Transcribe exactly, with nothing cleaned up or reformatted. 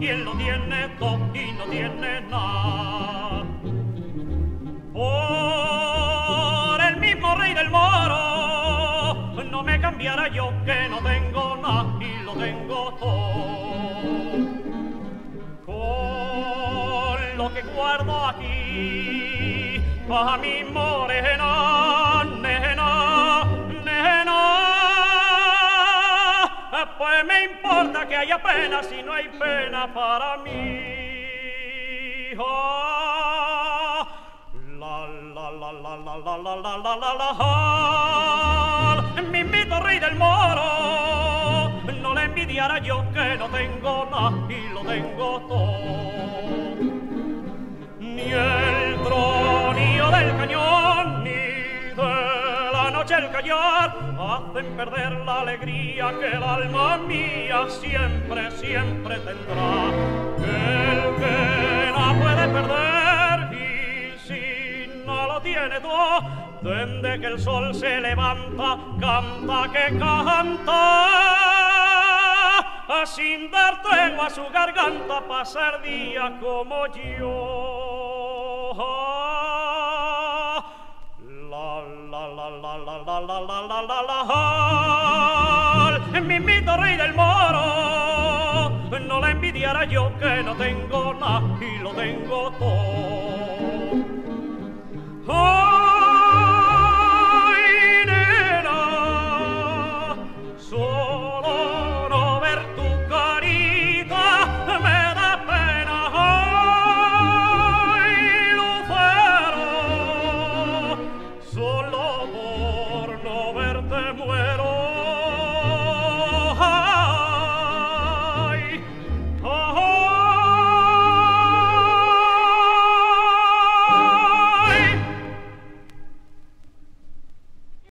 quien lo tiene todo y no tiene nada. Por el mismo rey del moro, no me cambiara yo que no tengo nada y lo tengo todo. Con lo que guardo aquí, pa' mi morena, nena, nena, pues me importa que haya pena si no hay pena para mí. Oh, la la la la la la la la la la la la, mismito rey del moro, no le envidiara yo que no tengo nada y lo tengo todo. Ni el tronillo del cañón, ni de la noche el callar, hacen perder la alegría que el alma mía siempre, siempre tendrá. El que no puede perder, y si no lo tiene todo, desde que el sol se levanta, canta que canta, sin dar tregua a su garganta, pasar día como yo. La la la la la la la la la la la, mismito rey del moro, no la envidiara yo que no tengo nada y lo tengo todo. Ay, nena, solo no ver tu carita me da pena. Ay, lucero, solo